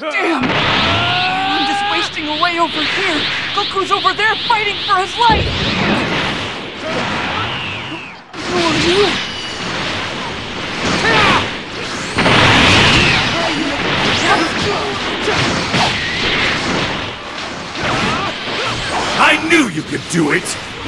Damn! I'm just wasting away over here. Goku's over there fighting for his life! Who are you? I knew you could do it!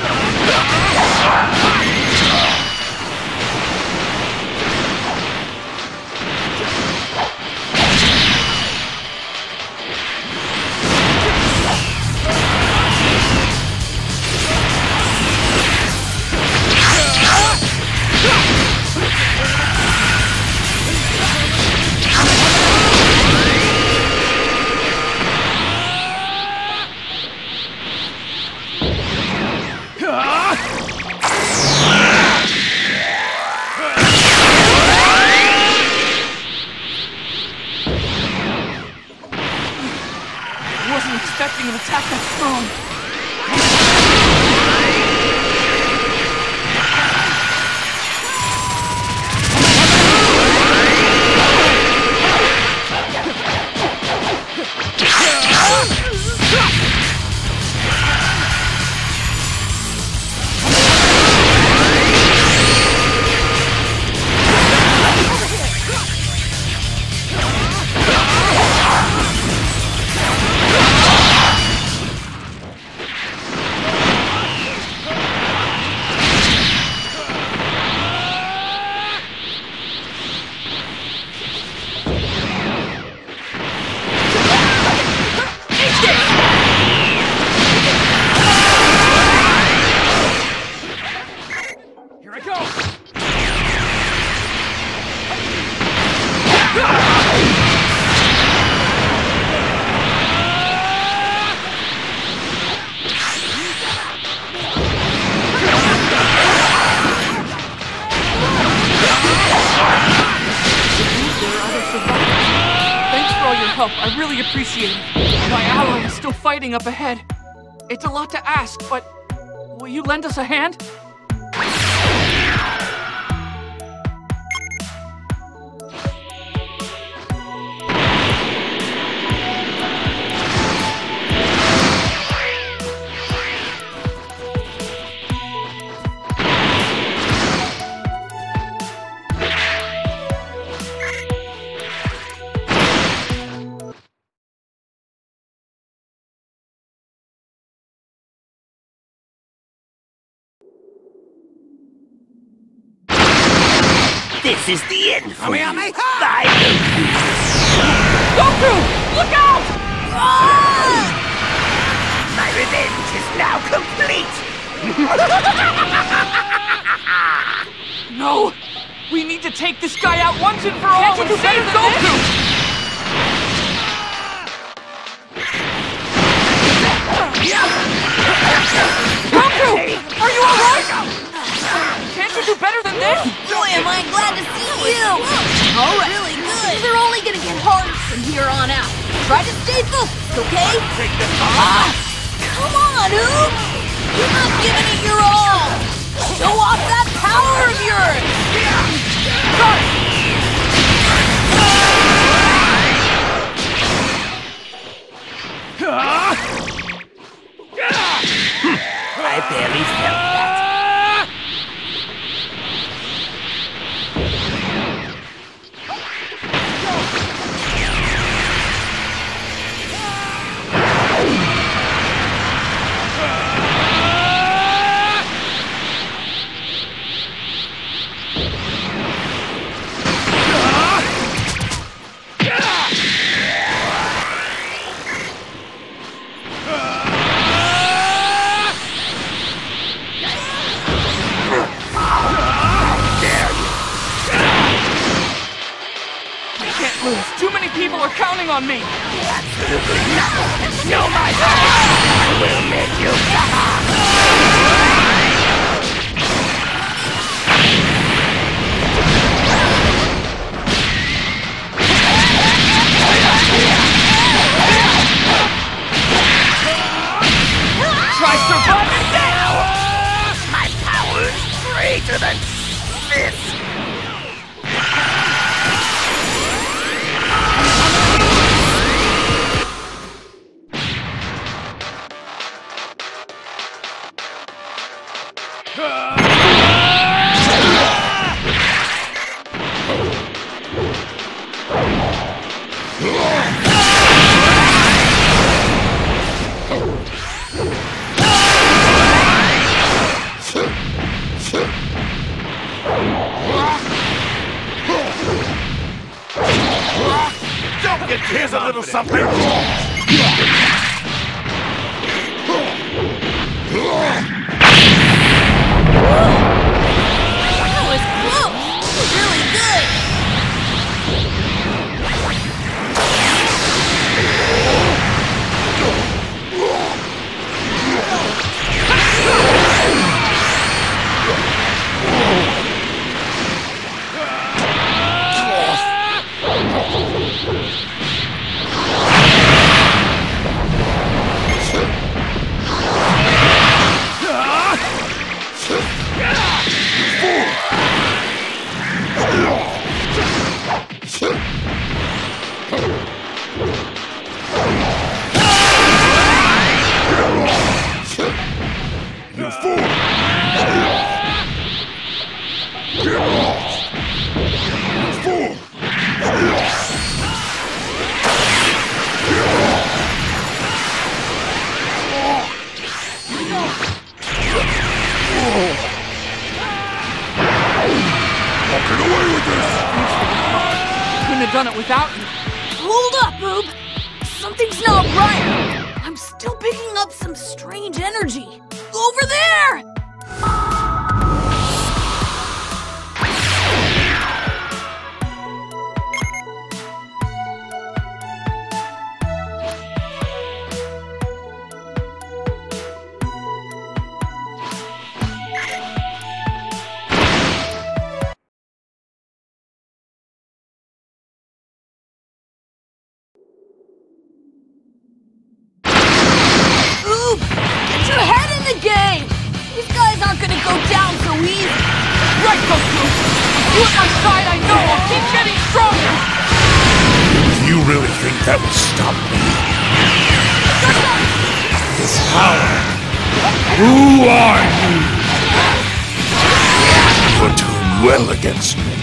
Expecting an attack that strong. Help, I really appreciate it. My ally is still fighting up ahead. It's a lot to ask, but will you lend us a hand? This is the end for you. Goku! Look out! My revenge is now complete! No! We need to take this guy out once and for all and save Goku! Goku! Are you alright? Can't you do better than this? Boy, am I glad to see you! All right. Really good. These are only gonna get harder from here on out. Try to stay focused, okay? Take this off! Come on, Oob! You're not giving it your all! Show off that power of yours! I barely felt that. Too many people are counting on me! Absolutely nothing! Show my power! I will make you Try surviving now! My power's greater than this! Here's a little something. That was close! Really good! You fool! Get away with this! Couldn't have done it without you. Hold up, Boob! Something's not right! I'm still picking up some strange energy. Over there! Get your head in the game! These guys aren't gonna go down so easy! Right, Goku! You at my side, I know! I'll keep getting stronger! You really think that will stop me? This power! Who are you? You are doing well against me.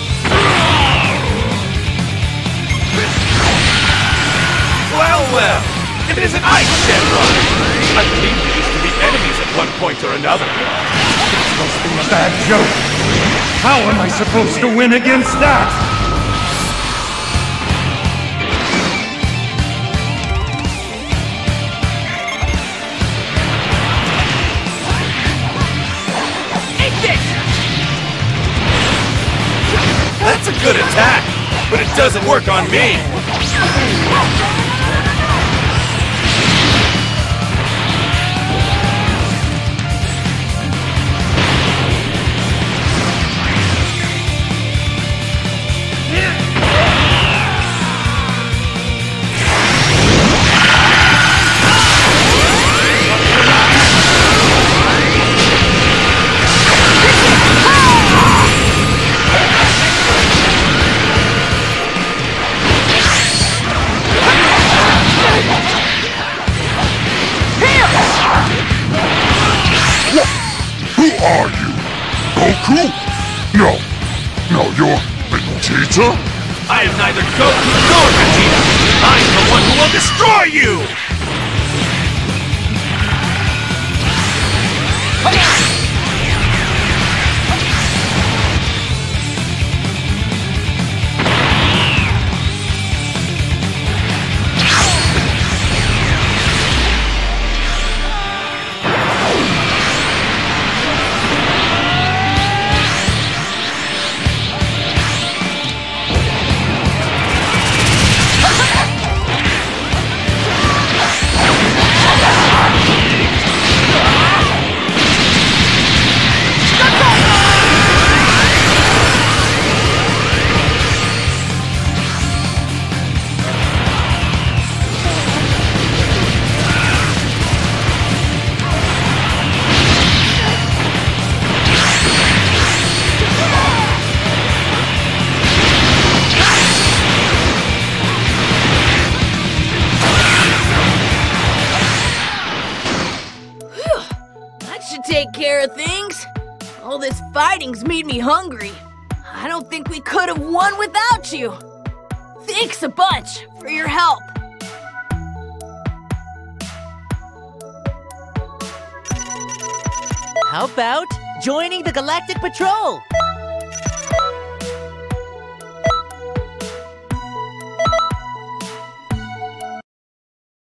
Well! If it isn't Ice Shenron! I believe we used to be enemies at one point or another. It's supposed to be a bad joke. How am I supposed to win against that? Eat this! That's a good attack, but it doesn't work on me. Who are you? Goku? No, you're Vegeta? I am neither Goku nor Vegeta! I'm the one who will destroy you! Take care of things. All this fighting's made me hungry. I don't think we could have won without you. Thanks a bunch for your help. How about joining the Galactic Patrol?